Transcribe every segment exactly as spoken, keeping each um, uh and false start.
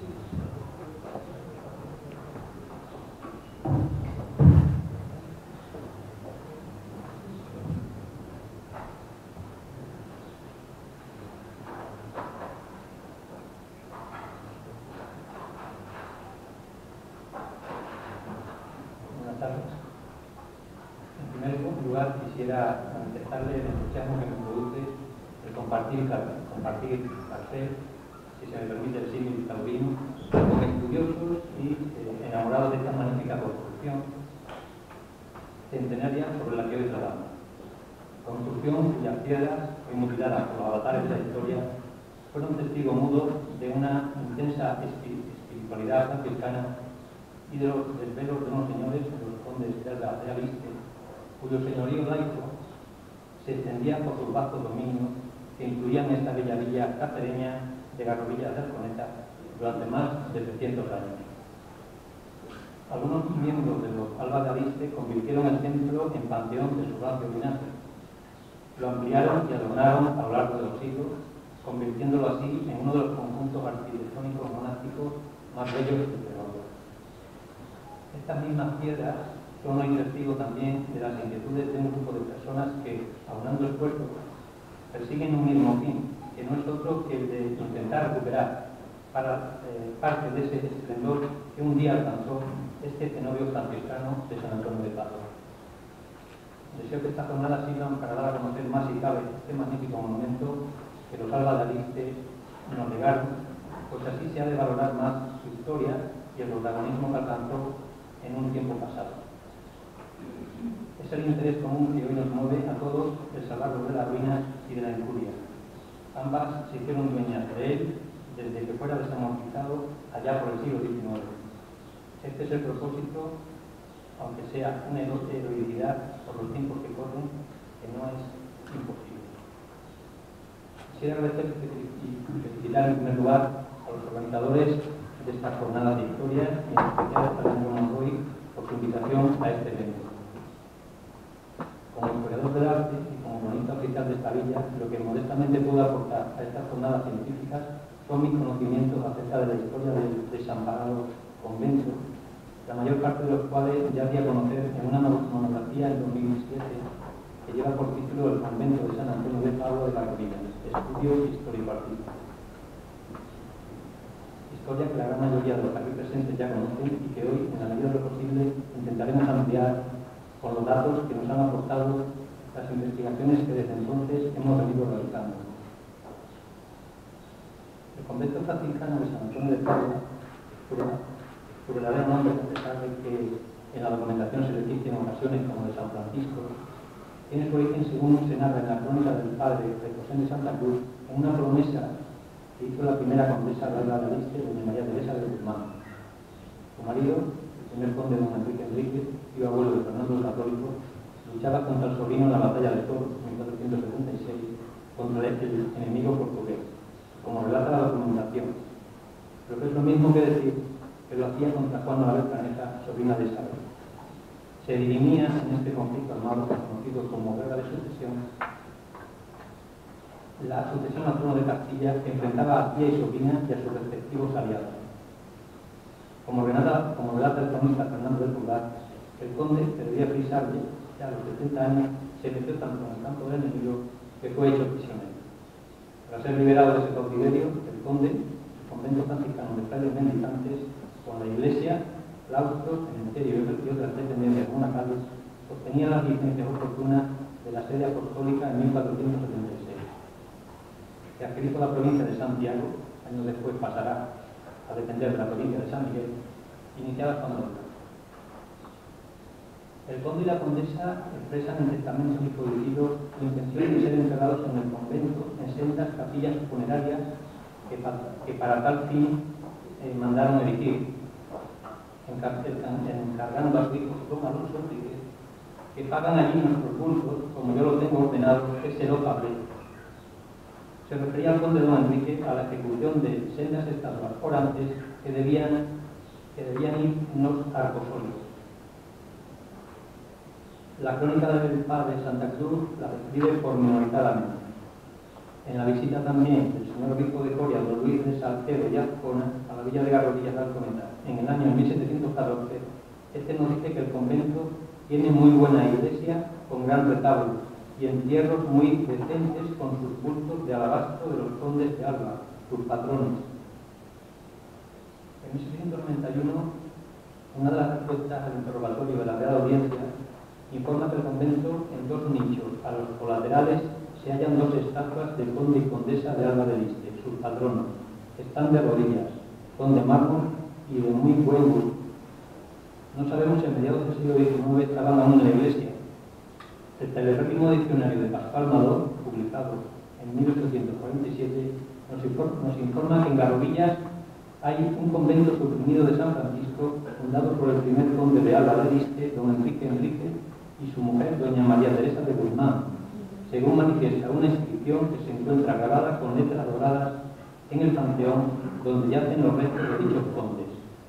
En primer lugar, quisiera manifestarle el entusiasmo que me produce el compartir, compartir cartel, si se me permite el símil taurino, con estudiosos y eh, enamorados de esta magnífica construcción centenaria sobre la que hoy tratamos. Construcción cuyas piedras, hoy mutiladas por los avatares de la historia, fueron testigo mudo de una intensa espiritualidad franciscana y de los desvelos de unos señores, los condes de Algarabiste, cuyo señorío laico se extendía por sus vastos dominios que incluían esta bella villa cacereña de Garrovillas del Coneta durante más de trescientos años. Algunos miembros de los Alba de Aliste convirtieron el templo en panteón de su rancio linaje. Lo ampliaron y adornaron a lo largo de los siglos, convirtiéndolo así en uno de los conjuntos arquitectónicos monásticos más bellos de Extremadura. Estas mismas piedras son hoy testigo también de las inquietudes de un grupo de personas que, aunando esfuerzos, persiguen un mismo fin, que no es otro que el de intentar recuperar para, eh, parte de ese esplendor que un día alcanzó este cenobio franciscano de San Antonio de Padua. Deseo que estas jornadas sirvan para dar a conocer más si cabe este magnífico monumento que los Alba de Aliste nos legaron, pues así se ha de valorar más su historia y el protagonismo que alcanzó en un tiempo pasado. Es el interés común que hoy nos mueve a todos el salvarlo de la ruina y de la incuria. Ambas se hicieron dueñas de él desde que fuera desamortizado allá por el siglo diecinueve. Este es el propósito, aunque sea una heroicidad por los tiempos que corren, que no es imposible. Quisiera agradecer y felicitar en primer lugar a los organizadores de estas jornadas de historia y en especial a Fernando Monroy por su invitación a este evento. Como historiador del arte y como cronista oficial de esta villa, lo que modestamente puedo aportar a estas jornadas científicas son mis conocimientos acerca de la historia del desamparado convento, la mayor parte de los cuales ya di a conocer en una monografía en dos mil siete que lleva por título El convento de San Antonio de Padua de Garrovillas, estudio histórico-artístico. Historia que la gran mayoría de los aquí presentes ya conocen y que hoy, en la medida de lo posible, intentaremos ampliar con los datos que nos han aportado las investigaciones que desde entonces hemos venido realizando. El convento franciscano de San Antonio de Padua, su verdadero nombre, a pesar de que en la documentación se le dice en ocasiones como de San Francisco, tiene su origen, según se narra en la crónica del padre de José de Santa Cruz, en una promesa que hizo la primera condesa de Alba de Aliste, doña María Teresa de Guzmán. Su marido, el primer conde don Enrique Enríquez, tío abuelo de Fernando el Católico, luchaba contra el sobrino en la batalla de Toro, en mil cuatrocientos setenta y seis, contra el enemigo portugués, como relata la documentación. Pero que es lo mismo que decir que lo hacía contra Juana la Beltraneja, sobrina de Isabel. Se dirimía en este conflicto armado, conocido como guerra de sucesión, la sucesión al trono de Castilla, que enfrentaba a tía y sobrina y a sus respectivos aliados. Como relata, como relata el cronista Fernando del Pulgar, el conde, que debía prisarle, ya a los setenta años, se metió tanto en el campo del enemigo que fue hecho prisionero. Tras ser liberado de ese cautiverio, el conde, el convento franciscano de frailes mendicantes, con la iglesia, claustros, cementerio y otras dependencias monacales, obtenía las licencias oportunas de la sede apostólica en mil cuatrocientos setenta y seis. Que adscrito a la provincia de Santiago, años después pasará a depender de la provincia de San Miguel, iniciada cuando el conde y la condesa expresan en testamentos y prohibidos la intención de ser enterrados en el convento en sendas capillas funerarias que, que para tal fin eh, mandaron erigir, encargando a su hijo don Alonso Enríquez que pagan allí nuestros cultos, como yo lo tengo ordenado, que se lo pague. Se refería al conde don Enrique a la ejecución de sendas estatuas orantes que debían, que debían ir unos arcosolios. La crónica del padre Santa Cruz la describe pormenorizadamente. En la visita también del señor obispo de Coria, don Luis de Salcedo y Azcona, a la la villa de Garrodillas de Alcometal, en el año mil setecientos catorce, este nos dice que el convento tiene muy buena iglesia con gran retablo y entierros muy decentes con sus bultos de alabastro de los condes de Alba, sus patrones. En mil setecientos noventa y uno, una de las respuestas al interrogatorio de la Real Audiencia informa que el convento, en dos nichos a los colaterales, se hallan dos estatuas del conde y condesa de Alba de Liste, sus patronos. Están de rodillas, son de mármol y de muy buen gusto. No sabemos si a mediados del siglo diecinueve estaban aún en la iglesia. El telerrétimo diccionario de Pascual Mador, publicado en mil ochocientos cuarenta y siete, nos informa, nos informa que en Garrovillas hay un convento suprimido de San Francisco, fundado por el primer conde de Alba de Liste, don Enrique Enrique, y su mujer, doña María Teresa de Guzmán, según manifiesta una inscripción que se encuentra grabada con letras doradas en el panteón donde yacen los restos de dichos condes.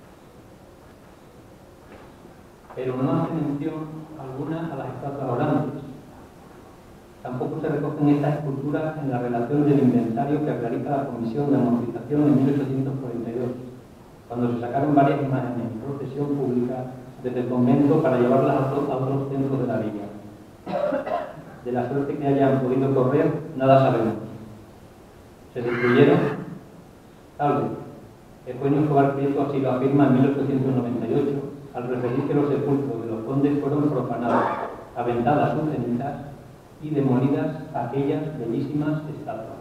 Pero no hace mención alguna a las estatuas orantes. Tampoco se recogen estas esculturas en la relación del inventario que realiza la Comisión de Amortización en mil ochocientos cuarenta y dos, cuando se sacaron varias imágenes en procesión pública desde el convento para llevarlas a otros, a otros centros de la villa. De la suerte que hayan podido correr, nada sabemos. ¿Se destruyeron? Tal vez. Eugenio Escobar Prieto así lo afirma en mil ochocientos noventa y ocho, al referir que los sepulcros de los condes fueron profanados, aventadas sus cenizas y demolidas aquellas bellísimas estatuas.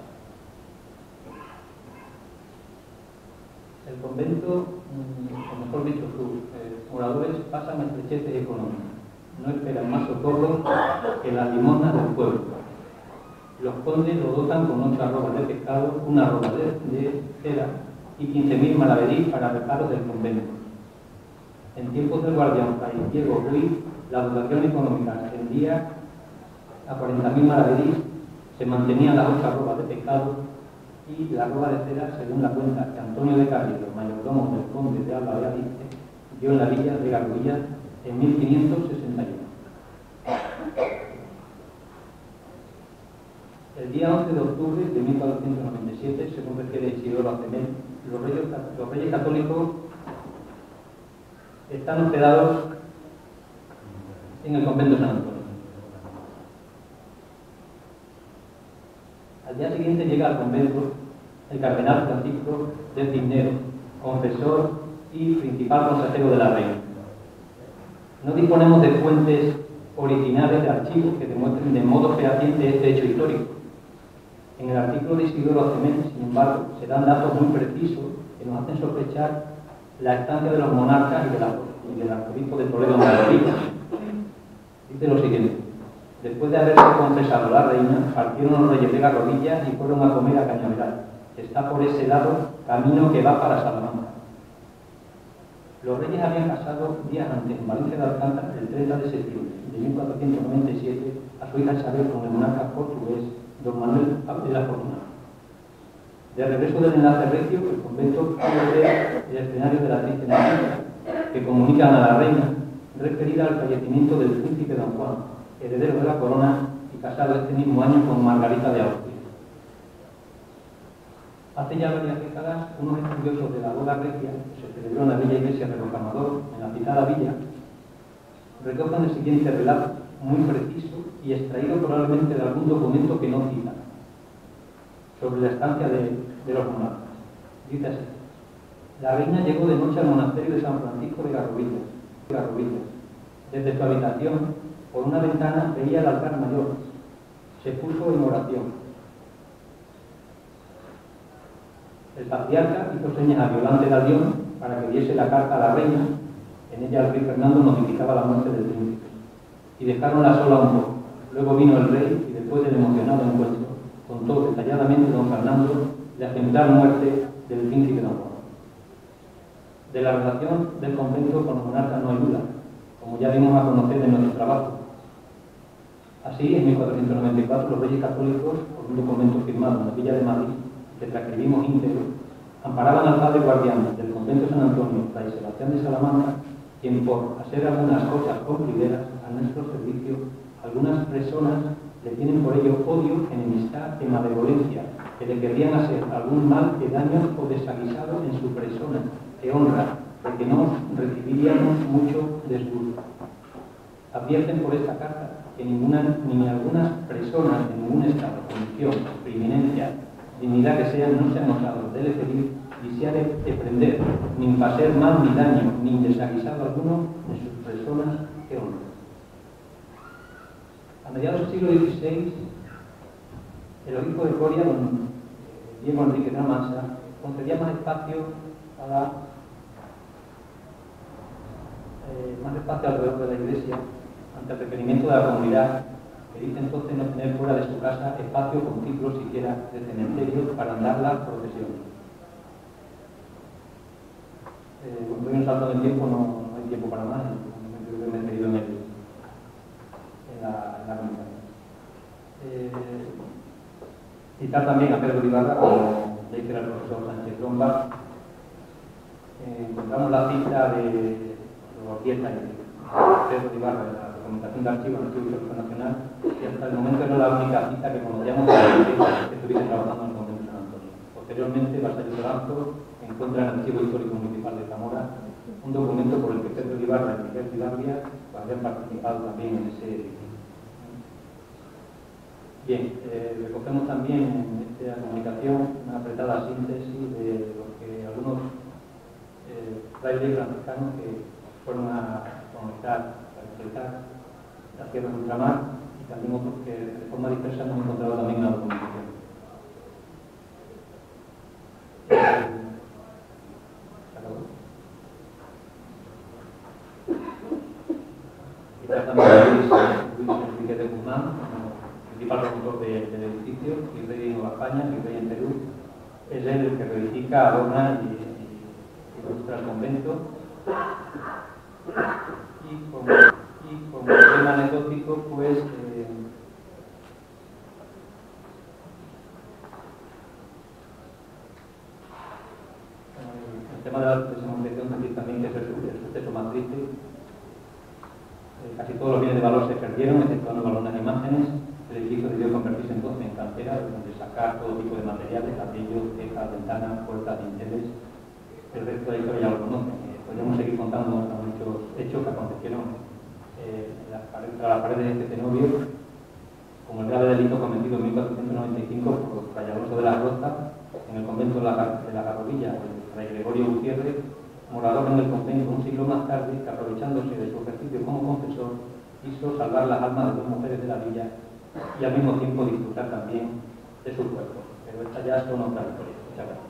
El convento, o mejor dicho, sus eh, moradores pasan estrecheces económicas. No esperan más socorro que la limosna del pueblo. Los condes lo dotan con ocho arrobas de pescado, una arroba de, de cera y quince mil maravedís para reparos del convento. En tiempos del guardián Fray Diego Ruiz, la dotación económica ascendía a cuarenta mil maravedís, se mantenían las ocho arrobas de pescado y la arroba de cera, según la cuenta que Antonio de Carrillo, mayordomo del conde de Alba de Aliste, dio en la villa de Garrovillas en mil quinientos sesenta y uno. El día once de octubre de mil cuatrocientos noventa y siete, según refiere Isidoro Acemel, los reyes, los reyes católicos están hospedados en el convento de San Antonio. Al día siguiente llega al convento el cardenal Francisco de Cisneros, confesor y principal consejero de la reina. No disponemos de fuentes originales de archivos que demuestren de modo fehaciente este hecho histórico. En el artículo de Isidoro Acemel, sin embargo, se dan datos muy precisos que nos hacen sospechar la estancia de los monarcas y, de la, y del arzobispo de Toledo en Madrid. Dice lo siguiente: después de haberse confesado la reina, partieron los reyes de Garrovillas y fueron a comer a Cañaveral, que está por ese lado, camino que va para Salamanca. Los reyes habían casado días antes en Valencia de Alcántara, el treinta de septiembre de mil cuatrocientos noventa y siete, a su hija Isabel con el monarca portugués don Manuel de la Fortuna. De regreso del enlace regio, el convento fue el escenario de la triste noticia que comunican a la reina referida al fallecimiento del príncipe don Juan, heredero de la corona y casado este mismo año con Margarita de Austria. Hace ya varias décadas, unos estudiosos de la boda regia, que se celebró en la bella iglesia de Rocamadour, en la citada villa, recogen el siguiente relato, muy preciso y extraído probablemente de algún documento que no cita, sobre la estancia de, de los monarcas. Dice así: la reina llegó de noche al monasterio de San Francisco de Garrovillas. Garrovillas. Desde su habitación, por una ventana, veía el altar mayor. Se puso en oración. El patriarca hizo señas a Violante de Albión para que diese la carta a la reina. En ella el rey Fernando notificaba la muerte del príncipe. Y dejaronla sola un poco. Luego vino el rey y después del emocionado encuentro, contó detalladamente don Fernando la ejemplar muerte del príncipe don Juan. De la relación del convento con los monarcas no hay duda, como ya dimos a conocer en nuestro trabajo. Así, en mil cuatrocientos noventa y cuatro, los reyes católicos, por un documento firmado en la villa de Madrid, que transcribimos íntegro, amparaban al padre guardián del convento de San Antonio, Fray Sebastián de Salamanca, quien por hacer algunas cosas cumplideras a nuestro servicio, algunas personas le tienen por ello odio, enemistad y malevolencia, que le querrían hacer algún mal, que daño o desaguisado en su persona, que honra, de que no recibiríamos mucho disgusto. Advierten por esta carta que ninguna, ni algunas personas de ningún estado, condición, preeminencia, dignidad que sean, no sean osados de ferir, quisiere de prender, ni hacer mal ni daño, ni desaguisado alguno en sus personas que honran. A mediados del siglo dieciséis, el obispo de Coria, don Diego Enrique de la Mansa, concedía más espacio a la, eh, más espacio alrededor de la iglesia ante el requerimiento de la comunidad, que dice entonces no tener fuera de su casa espacio con título siquiera de cementerio para andar la procesión. Eh, cuando doy un salto en el tiempo no, no hay tiempo para más, creo que me he metido en, el, en la, en la comunicación. Eh, citar también a Pedro Ibarra, como le dice el profesor Sánchez Lomba. Eh, encontramos la cita de los diez años de Pedro Ibarra de la documentación de archivo del Archivo Histórico Nacional, y hasta el momento era la única cita que conocíamos de la que estuviese trabajando en el convento de San Antonio. Posteriormente, Vasallo Soranzo encuentra en el Archivo Histórico Municipal de Zamora un documento por el que Pedro Ibarra y Miguel Filardia habían participado también en ese edificio. Bien, eh, recogemos también en esta comunicación una apretada síntesis de lo que algunos eh, frailes franciscanos que fueron a conectar, a enfrentar la tierra de ultramar, y también otros que de forma dispersa hemos encontrado también en la documentación. Eh, ¿Se acabó? Quizás también Luis, Luis Enrique de Guzmán, principal promotor de, del edificio, y rey en Nueva España, y rey en Perú. Es él el que reedifica, adorna y, y ilustra el convento. Y como, y como tema anecdótico, pues eh, el tema de la desinmortización, decir también que es el, el suceso más triste. Eh, casi todos los bienes de valor se perdieron, exceptuando balones de imágenes. El edificio debió convertirse entonces en cantera, donde sacar todo tipo de materiales, ladrillos, tejas, ventanas, puertas, dinteles. El resto de la historia ya lo conocen. Eh, podríamos seguir contando muchos hechos que acontecieron eh, en las paredes, tras las paredes de este cenobio, como el grave delito cometido en mil cuatrocientos noventa y cinco por Fray Alonso de la Roza en el convento de la, de la Garrovilla, el Fray Gregorio Gutiérrez, morador en el convento un siglo más tarde, que aprovechándose de su ejercicio como confesor, quiso salvar las almas de dos mujeres de la villa y al mismo tiempo disfrutar también de su cuerpo. Pero estas ya son otras historias. Muchas gracias.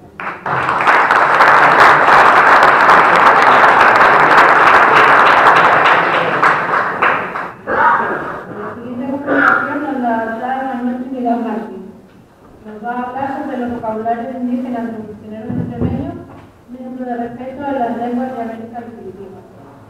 La siguiente comunicación nos la trae Manuel Trinidad Martín. Nos va a hablar sobre los vocabularios indígenas de los misioneros extremeños, un ejemplo de respeto a las lenguas de América Primitiva.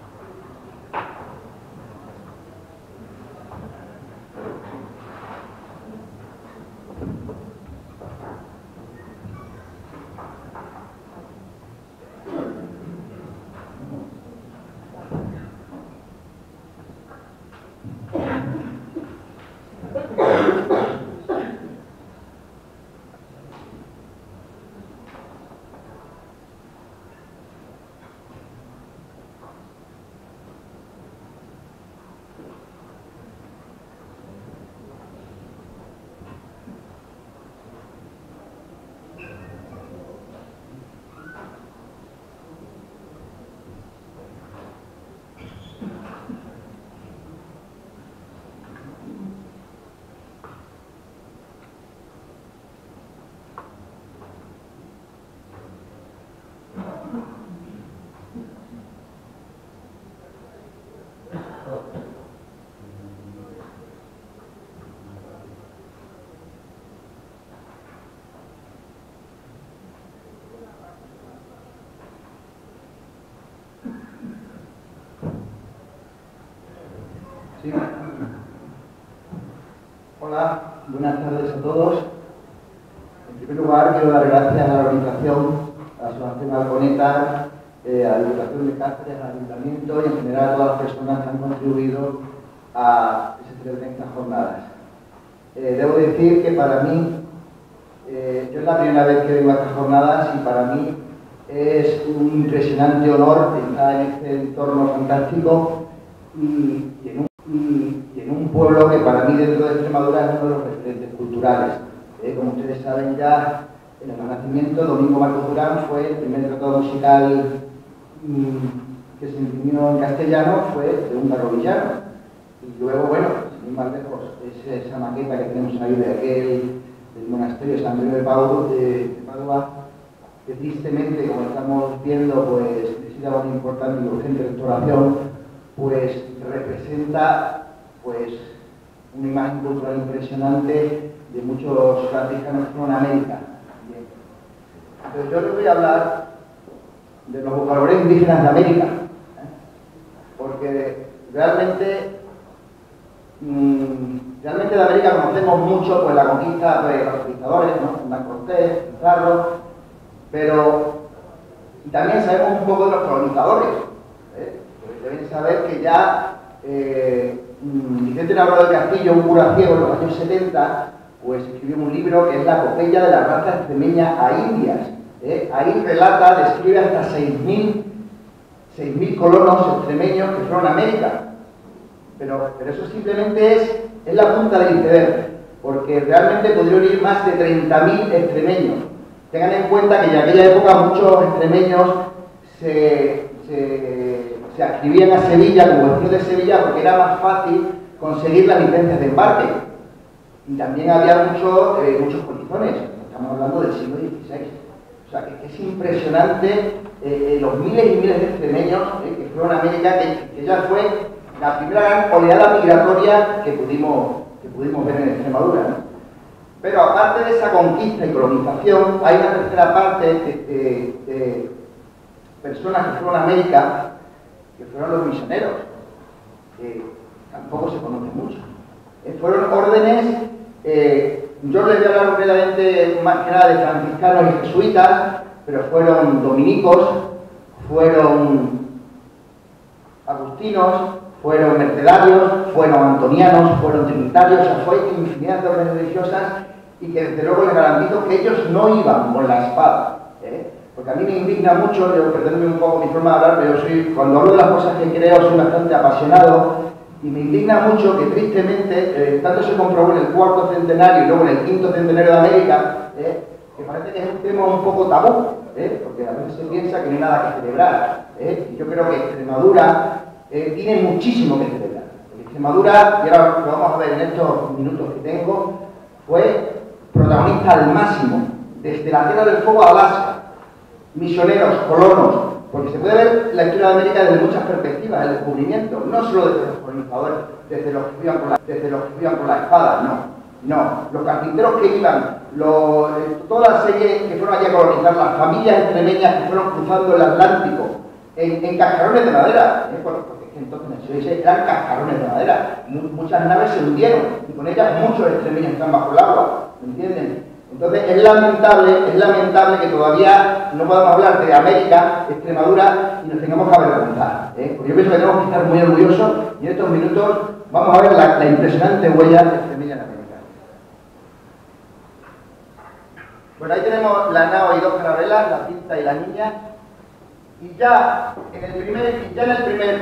Sí. Hola, buenas tardes a todos. En primer lugar, quiero dar gracias a la organización, a la Asociación Alconeta, eh, a la Diputación de Cáceres, al Ayuntamiento y en general a todas las personas que han contribuido a que se celebren estas jornadas. Eh, debo decir que para mí eh, yo es la primera vez que vengo a estas jornadas y para mí es un impresionante honor estar en este entorno fantástico y, y, en un, y, y en un pueblo que para mí dentro de Extremadura es uno de los referentes culturales. Eh, como ustedes saben ya, en el Renacimiento, Domingo Marcos Durán fue el primer tratado musical mmm, que se imprimió en castellano, fue de Húngaro Villano. Y luego, bueno, sin ir más lejos, es esa maqueta que tenemos ahí de aquel del monasterio de San Antonio de Padua, de, de Padua, que tristemente, como estamos viendo, pues necesita una importante y urgente restauración, pues representa pues una imagen cultural impresionante de muchos franciscanos que fueron a América. Bien. Entonces yo les voy a hablar de los vocabularios indígenas de América, ¿eh? Porque realmente mmm, realmente de América conocemos mucho pues la conquista de los conquistadores, ¿no? Hernán Cortés, Pizarro, pero también sabemos un poco de los colonizadores, ¿eh? Porque deben saber que ya eh, Vicente Navarro del Castillo, un cura ciego en los años setenta, pues escribió un libro que es la epopeya de la raza extremeña a Indias. ¿eh? Ahí relata, describe hasta seis mil colonos extremeños que fueron a América. Pero, pero eso simplemente es, es la punta del iceberg, porque realmente podrían ir más de treinta mil extremeños. Tengan en cuenta que en aquella época muchos extremeños se, se, se adscribían a Sevilla como vecinos de Sevilla porque era más fácil conseguir las licencias de embarque. Y también había muchos, eh, muchos polizones, estamos hablando del siglo dieciséis. O sea, que es impresionante eh, los miles y miles de extremeños eh, que fueron a América, que, que ya fue la primera gran oleada migratoria que pudimos, que pudimos ver en Extremadura, ¿no? Pero aparte de esa conquista y colonización, hay una tercera parte de, de, de personas que fueron a América, que fueron los misioneros, que tampoco se conoce mucho. Eh, fueron órdenes, eh, yo les voy a hablar brevemente más que nada de franciscanos y jesuitas, pero fueron dominicos, fueron agustinos, fueron mercedarios, fueron antonianos, fueron trinitarios, o sea, fue infinidad de órdenes religiosas y que desde luego les garantizo que ellos no iban con la espada, ¿eh? Porque a mí me indigna mucho, yo perdónenme un poco mi forma de hablar, pero yo soy, cuando hablo de las cosas que creo, soy bastante apasionado. Y me indigna mucho que tristemente, eh, tanto se comprobó en el cuarto centenario y luego en el quinto centenario de América, eh, que parece que es un tema un poco tabú, eh, porque a veces se piensa que no hay nada que celebrar. Eh, y yo creo que Extremadura eh, tiene muchísimo que celebrar. Extremadura, y ahora lo vamos a ver en estos minutos que tengo, fue protagonista al máximo, desde la Tierra del Fuego a Alaska, misioneros, colonos, porque se puede ver la historia de América desde muchas perspectivas, el descubrimiento, no solo desde los colonizadores, desde los que iban con la, desde los que iban con la espada, no, no, los carpinteros que iban, los, toda la serie que fueron allí a colonizar, las familias extremeñas que fueron cruzando el Atlántico en, en cascarones de madera, ¿eh? Porque entonces en el siglo dieciséis eran cascarones de madera, muchas naves se hundieron y con ellas muchos extremeños están bajo el agua, ¿me entienden? Entonces es lamentable, es lamentable que todavía no podamos hablar de América, Extremadura, y nos tengamos que avergonzar, ¿eh? Porque yo pienso que tenemos que estar muy orgullosos y en estos minutos vamos a ver la, la impresionante huella de extremeña en América. Bueno, ahí tenemos la nao y dos carabelas, la cinta y la niña, y ya en el primer, ya en el primer,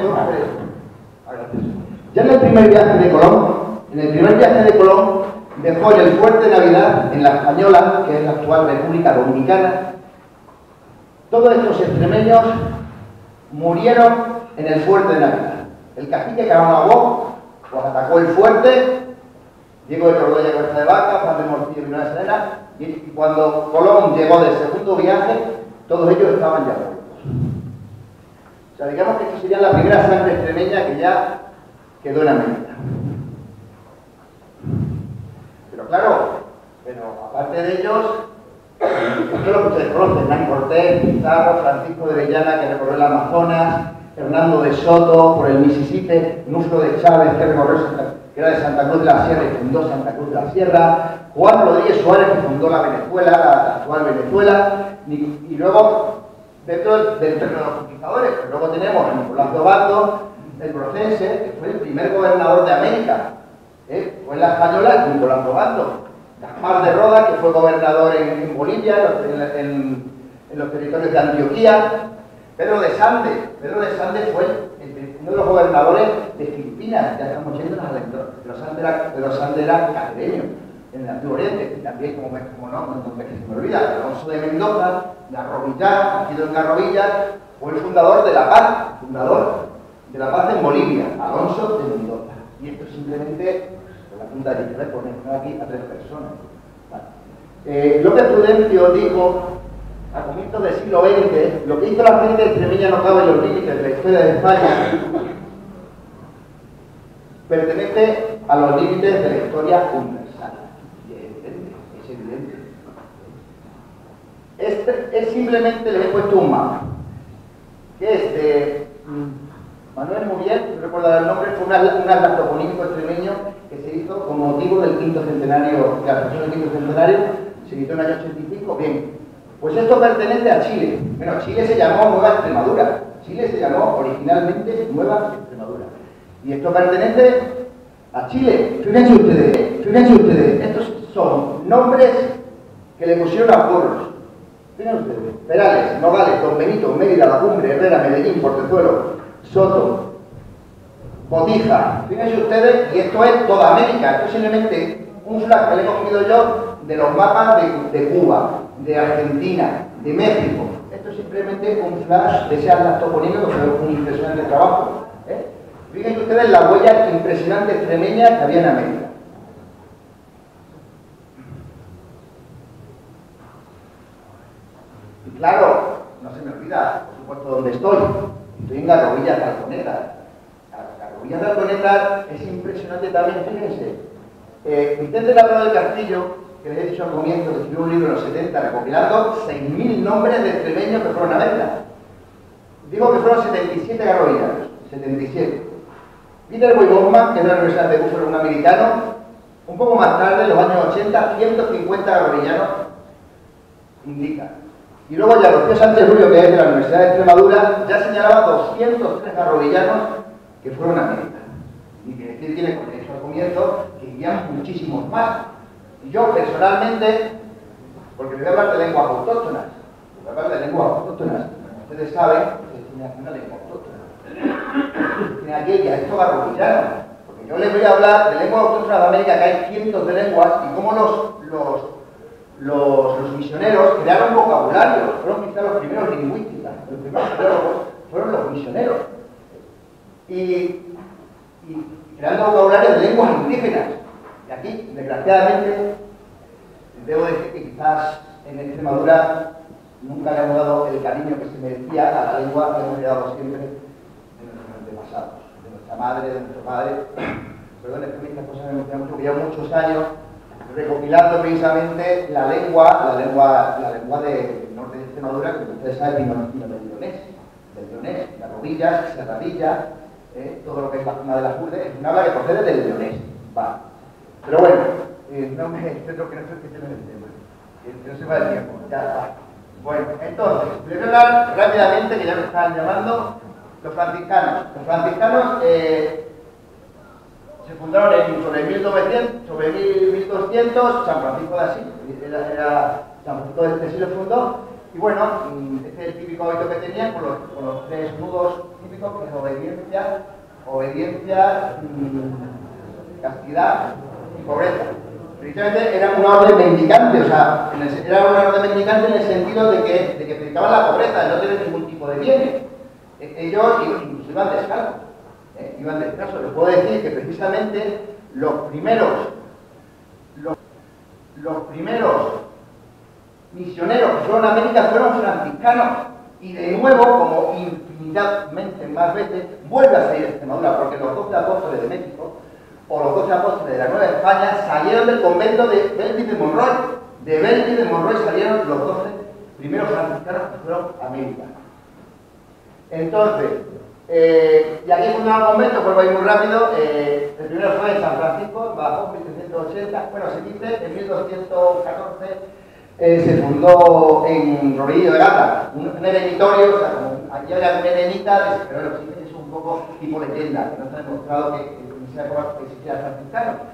ya en el primer viaje de Colón, en el primer viaje de Colón, dejó en el Fuerte de Navidad, en la Española, que es la actual República Dominicana. Todos estos extremeños murieron en el Fuerte de Navidad. El cacique Caramagó pues atacó el fuerte, Diego de Córdoba Cabeza de Vaca, Juan de Morcillo y Nueva Serena, y cuando Colón llegó del segundo viaje, todos ellos estaban ya muertos. O sea, digamos que esto sería la primera sangre extremeña que ya quedó en América. Pero claro, pero aparte de ellos, esto es lo que ustedes conocen: Hernán Cortés, Pizarro, Francisco de Orellana, que recorrió el Amazonas, Hernando de Soto por el Mississippi, Nuflo de Chávez, que recorrió Santa, que era de Santa Cruz de la Sierra y fundó Santa Cruz de la Sierra, Juan Rodríguez Suárez, que fundó la Venezuela, la actual Venezuela, y, y luego dentro del terreno de los conquistadores, pero luego tenemos a Nicolás de Obando, el Brocense, que fue el primer gobernador de América. ¿Eh? Fue en la Española Nicolás de Obando. Gaspar de Roda, que fue gobernador en, en Bolivia, en, en, en los territorios de Antioquía. Pedro de Sande, Pedro de Sande fue el, uno de los gobernadores de Filipinas, ya estamos yendo a Pedro Sande era, Pedro Sande era cacereño en el Antiguo Oriente, y también, como, como no, no se me olvida, Alonso de Mendoza, Garrovillar, nacido en Garrovillar, fue el fundador de La Paz, fundador de La Paz en Bolivia, Alonso de Mendoza. Y esto simplemente, con la punta de internet, poner aquí a tres personas. Vale. Eh, López Prudencio dijo, a comienzos del siglo veinte, lo que hizo la gente de Extremeña no cabe en los límites de la historia de España, pertenece a los límites de la historia universal. Y es evidente, es evidente. Este es simplemente, le he puesto un mapa, que es de Manuel Muriel, no recuerdo el nombre, fue un atlas toponímico extremeño que se hizo con motivo del quinto centenario, de la celebración del quinto centenario, se hizo en el año ochenta y cinco, bien. Pues esto pertenece a Chile. Bueno, Chile se llamó Nueva Extremadura. Chile se llamó originalmente Nueva Extremadura. Y esto pertenece a Chile. Fíjense ustedes, fíjense ustedes, estos son nombres que le pusieron a pueblos. Fíjense ustedes, Perales, Nogales, Don Benito, Mérida, La Cumbre, Herrera, Medellín, Portezuelo, Soto, Botija. Fíjense ustedes, y esto es toda América. Esto es simplemente un flash que le he cogido yo de los mapas de, de Cuba, de Argentina, de México. Esto es simplemente un flash de ese atlas toponímico, que es un impresionante trabajo. ¿eh? Fíjense ustedes la huella impresionante extremeña que había en América. Y claro, no se me olvida, por supuesto, dónde estoy. Estoy en Garrovillas de Alconeta. Garrovillas de Alconeta es impresionante también, fíjense. Eh, Vicente Labrado del Castillo, que les he dicho al comienzo, que escribió un libro en los setenta recopilando seis mil nombres de extremeños que fueron a América. Digo que fueron setenta y siete garrovillanos, setenta y siete. Peter Boy-Bowman, que es de la Universidad de Buffalo, un americano, un poco más tarde, en los años ochenta, ciento cincuenta garrovillanos indica. Y luego ya Rocío Sánchez Rubio, que es de la Universidad de Extremadura, ya señalaba doscientos tres garrovillanos que fueron a América. Y que decir tiene con eso al comienzo que irían muchísimos más. Y yo personalmente, porque voy a hablar de lenguas autóctonas, voy a hablar de lenguas autóctonas, como ustedes saben, tiene aquí una lengua autóctona. Tiene aquella, esto garrovillano. Porque yo les voy a hablar de lenguas autóctonas de América, que hay cientos de lenguas, y cómo los, los, los, los misioneros crearon vocabulario, fueron quizás los primeros lingüísticas, los primeros filólogos fueron los misioneros. Y, y creando vocabulario de lenguas indígenas. Y aquí, desgraciadamente, debo decir que quizás en Extremadura nunca le hemos dado el cariño que se merecía a la lengua que hemos dado siempre de nuestros antepasados, de nuestra madre, de nuestro padre. Perdón, es que estas cosas me emocionan mucho, porque llevo muchos años recopilando precisamente la lengua, la lengua, la lengua del norte de Extremadura, que ustedes saben, vino, vino del leonés, del leonés, Garrovillas, Serradilla, eh, todo lo que es la zona de las Urdes, es una habla que procede del leonés. Va. Pero bueno, eh, no me centro que no estoy en el tema, que no se va el tiempo, ya va. Bueno, entonces, les voy a hablar rápidamente, que ya me están llamando, los franciscanos. Los franciscanos eh, se fundaron en, sobre mil novecientos, sobre mil doscientos, San Francisco de Asís, era, era San Francisco de Asís lo fundó, y bueno, este es el típico hábito que tenían con los, con los tres nudos típicos, que es obediencia, obediencia, mmm, castidad y pobreza. Precisamente era una orden mendicante, o sea, en el, era una orden mendicante en el sentido de que, de que predicaban la pobreza, de no tener ningún tipo de bienes. Ellos incluso iban descalzos, ¿eh? iban descalzos. Les puedo decir que precisamente los primeros, los, los primeros misioneros que fueron a América fueron franciscanos, y de nuevo, como infinitamente más veces, vuelve a salir Extremadura, porque los doce apóstoles de México o los doce apóstoles de la Nueva España salieron del convento de Belvis de Monroy. De Belvis de Monroy salieron los doce primeros franciscanos que fueron a América. Entonces, eh, y aquí fundaron un convento, pues voy muy rápido. Eh, el primero fue en San Francisco, bajo mil trescientos ochenta, bueno, se dice en mil doscientos catorce eh, se fundó en Rodillo de Gata, un, un eremitorio, o sea, como aquí había una eremita, pero bueno, sí, es un poco tipo leyenda, que no está demostrado que que existía franciscano.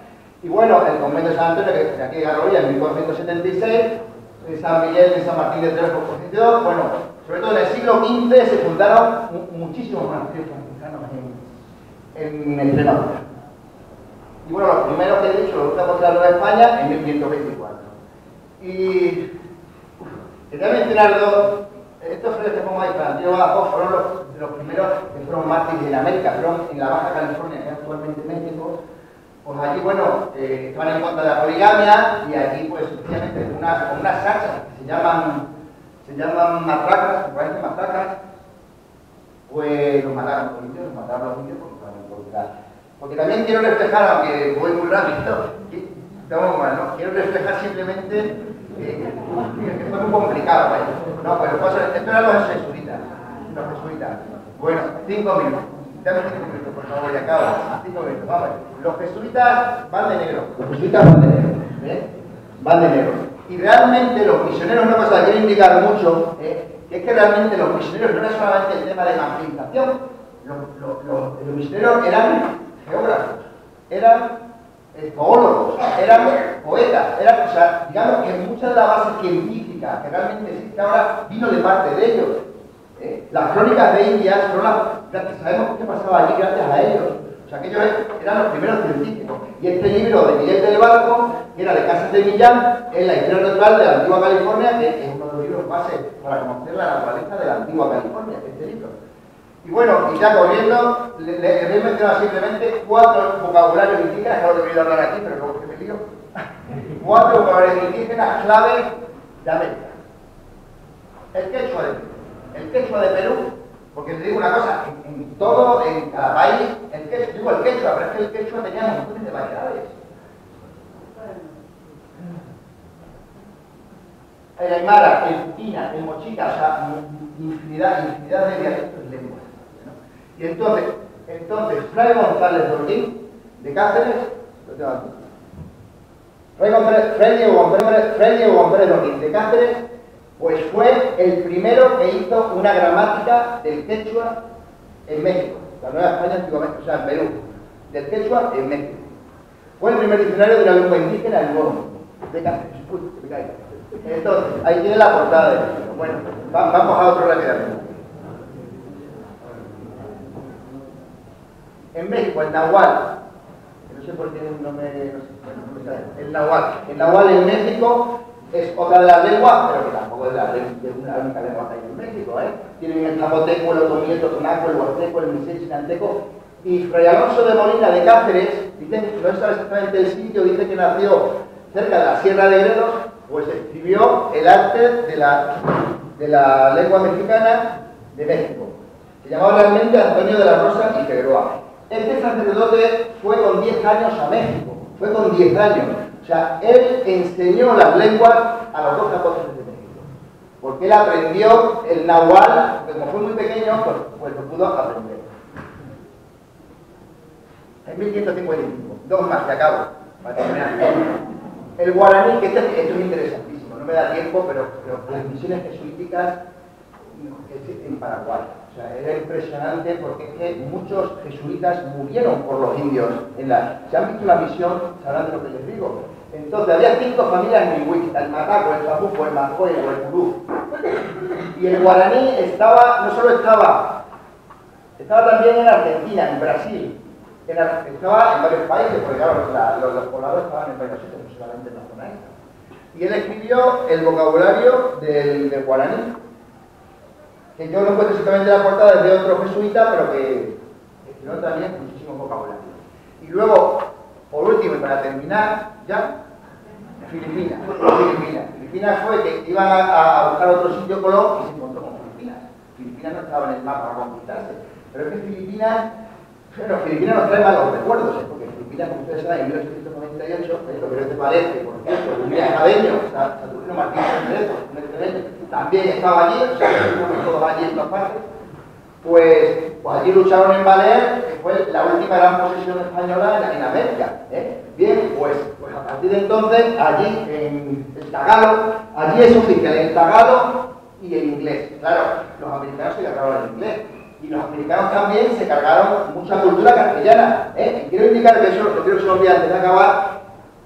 Y bueno, el convento de San Antonio, que de aquí de Garrovilla, en mil cuatrocientos setenta y seis, en San Miguel, en San Martín de Toledo, por constitución, bueno, sobre todo en el siglo quince se fundaron muchísimos monasterios franciscanos en, en Extremadura. Y bueno, los primeros que he dicho, los últimos de la Nueva España, en mil quinientos veinticuatro. Y quería mencionar dos, estos frailes que pongo ahí, Francisco Badajoz, fueron los, los primeros que fueron mártires en América, fueron en la Baja California, que es actualmente México. Pues allí, bueno, eh, estaban en contra de la poligamia y allí, pues, sencillamente, con unas, con unas hachas que se llaman, se llaman matracas, me parece matracas, pues los mataron los indios, los mataron los indios porque estaban en contra. Porque también quiero reflejar, aunque voy muy rápido, estamos mal, ¿no? Quiero reflejar simplemente eh, que fue muy complicado, ¿vale? No, pero pues, esto eran los jesuitas, los jesuitas. Bueno, cinco minutos. Dame cinco minutos, por favor, y acabo. Cinco minutos, vamos. Los jesuitas van de negro. Los jesuitas van de negro. ¿eh? Van de negro. Y realmente los misioneros, una cosa que quiero indicar mucho, ¿eh? que es que realmente los misioneros no era solamente el tema de evangelización. Los, los, los, los misioneros eran geógrafos, eran zoólogos, eran poetas, eran, o sea, digamos que mucha de la base científica que realmente existe ahora vino de parte de ellos. ¿eh? Las crónicas de Indias son las, sabemos qué pasaba allí gracias a ellos. O sea, que ellos eran los primeros científicos. Y este libro de Miguel del Barco, que era de Casas de Millán, es la historia natural de la antigua California, que es uno de los libros base para conocer la naturaleza de la antigua California, este libro. Y bueno, y ya corriendo, les le, voy a mencionar simplemente cuatro vocabularios indígenas, que ahora debería hablar aquí, pero luego que me lío. Cuatro vocabularios indígenas claves de América. El quechua de Perú. El quechua de Perú, porque te digo una cosa, en, en todo, en cada país, el quechua, digo el quechua, pero es que el quechua tenía montones de variedades. El aymara, el fuquina, el mochica, o sea, infinidad, infinidad de dialectos y lenguas. Y entonces, entonces, Fray González Dorguín, de Cáceres, lo tengo aquí. Fray, González, Fray Diego González, Fray Diego González Dorguín, de Cáceres, pues fue el primero que hizo una gramática del quechua en México, la Nueva España antiguamente, o sea, en Perú, del quechua en México. Fue el primer diccionario de la lengua indígena del Nuevo Mundo, de Cáceres. Uy, me caigo. Entonces, ahí tiene la portada del libro. Bueno, vamos a otro rápidamente. En México, el nahual, no sé por qué no me, no sé, bueno, no me sale, el nahual, el nahual en México es otra de las lenguas, pero que tampoco es la, de una única lengua que hay en México, ¿eh? Tienen el zapoteco, el otomí, el totonaco, el huasteco, el misé, el chinanteco, y Fray Alonso de Molina de Cáceres, dicen, no sabe exactamente el sitio, dice que nació cerca de la Sierra de Gredos, pues escribió el arte de la, de la lengua mexicana de México. Se llamaba realmente Antonio de la Rosa y Figueroa. Este sacerdote fue con diez años a México, fue con diez años. O sea, él enseñó las lenguas a los dos apóstoles de México. Porque él aprendió el náhuatl, porque como fue muy pequeño, pues, pues lo pudo aprender. En mil quinientos cincuenta y cinco, dos más, que acabo, para terminar. El guaraní, que este, esto es interesantísimo, no me da tiempo, pero, pero las misiones jesuíticas en Paraguay. O sea, era impresionante porque es que muchos jesuitas murieron por los indios. En la, si han visto la misión, sabrán de lo que les digo. Entonces, había cinco familias lingüísticas, el mataco, el zapuco, el mancoyo, el purú. Y el guaraní estaba, no solo estaba, estaba también en Argentina, en Brasil, en, estaba en varios países, porque claro, la, los, los pobladores estaban en varios sitios, no solamente en la zona esta. Y él escribió el vocabulario del, del guaraní, que yo no encuentro exactamente la portada de otro jesuita, pero que escribió también muchísimos vocabularios. Y luego, por último, y para terminar, ya, Filipinas. Filipinas. Filipinas fue que iban a, a buscar otro sitio Colón y se encontró con Filipinas. Filipinas no estaba en el mapa para conquistarse. Pero es que Filipinas, bueno, Filipinas nos trae malos recuerdos, ¿eh? Porque Filipinas, como ustedes saben, en mil ochocientos noventa y ocho, lo que no te parece, por cierto, un acadeño, Saturnino Martínez Cerezo, un excelente, también estaba allí, o sea, que todos allí en todas partes. Pues, pues allí lucharon en Balear, que fue la última gran posesión española en, en América. ¿eh? Bien, pues, pues a partir de entonces, allí en el tagalo, allí es oficial el tagalo y el inglés. Claro, los americanos se cargaron el inglés y los americanos también se cargaron mucha cultura castellana. ¿eh? Y quiero indicar que eso, lo quiero que se lo olvide antes de acabar,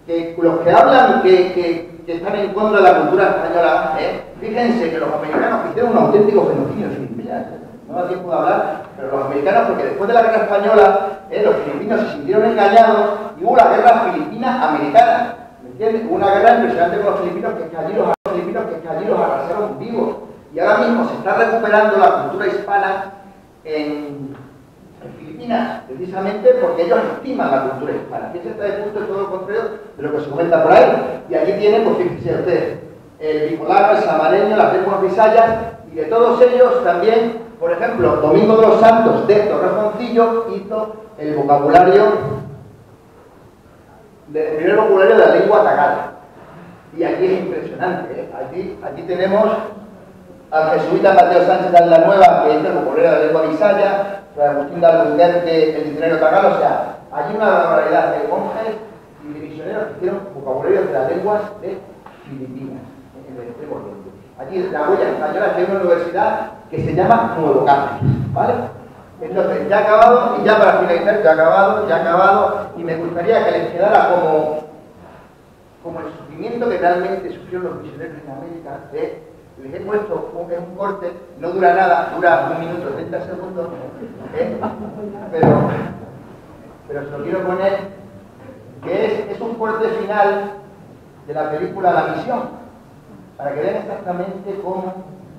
que los que hablan que, que, que están en contra de la cultura española, ¿eh? Fíjense que los americanos hicieron un auténtico genocidio en Filipinas. No da tiempo de hablar, pero los americanos, porque después de la guerra española, ¿eh? los filipinos se sintieron engañados y hubo la guerra filipina-americana. ¿Me entiendes? Hubo una guerra impresionante con los filipinos que, que allí los, los filipinos que, que allí los arrasaron vivos. Y ahora mismo se está recuperando la cultura hispana en, en Filipinas, precisamente porque ellos estiman la cultura hispana. Que ese está de punto de todo lo contrario de lo que se comenta por ahí. Y aquí tiene, pues fíjense ustedes, el bicolano, el samareño, las lenguas bisayas, y de todos ellos también, por ejemplo, Domingo de los Santos de Torrejoncillo hizo el vocabulario, de, el primer vocabulario de la lengua tagala. Y aquí es impresionante, ¿eh? Aquí, aquí tenemos al jesuita Mateo Sánchez de la Nueva, que es el vocabulario de la lengua bisaya, Agustín de Albuquerque, el diccionario tagalo, o sea, hay una variedad de monjes y de misioneros que hicieron vocabulario de las lenguas de Filipinas, en el extremo oriente. Allí la huella española tiene una universidad que se llama Nuevo Cáceres, ¿vale? Entonces, ya he acabado, y ya para finalizar, ya he acabado, ya he acabado, y me gustaría que les quedara como, como el sufrimiento que realmente sufrieron los misioneros en América, ¿eh? Les he puesto un, un corte, no dura nada, dura un minuto, treinta segundos, ¿eh? pero, pero se lo quiero poner, que es, es un corte final de la película La Misión, para que vean exactamente cómo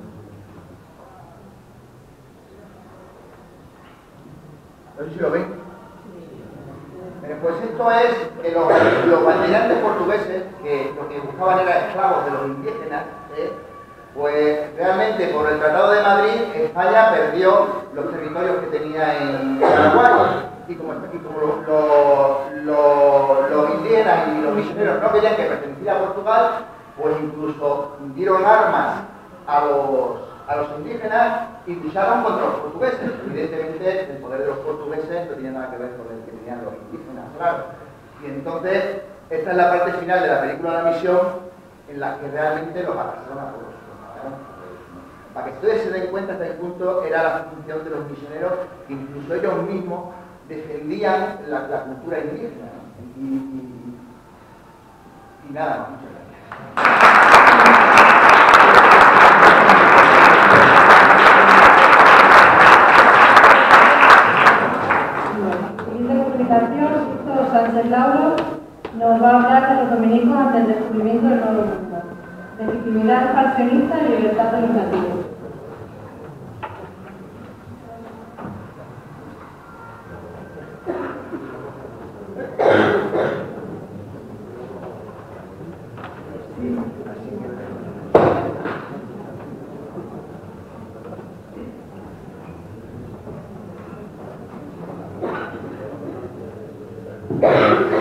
no sé si lo ven. Eh, pues esto es que los, los banderantes portugueses, que lo que buscaban era esclavos de los indígenas, ¿eh? Pues realmente por el Tratado de Madrid España perdió los territorios que tenía en Paraguay, y como, y como los, los, los, los indígenas y los misioneros no querían que perteneciera a Portugal, pues incluso dieron armas a los, a los indígenas y lucharon contra los portugueses. Evidentemente el poder de los portugueses no tenía nada que ver con el que tenían los indígenas, claro. Y entonces esta es la parte final de la película La Misión, en la que realmente los arrasaron a todos. Para que ustedes se den cuenta, hasta el punto era la función de los misioneros, que incluso ellos mismos defendían la, la cultura indígena. Y, y, y nada más, muchas gracias. Siguiente publicación, Víctor Sánchez Lauro nos va a hablar de los dominicos ante el descubrimiento del Nuevo Mundo. Legitimidad expansionista y libertad educativa. Gracias.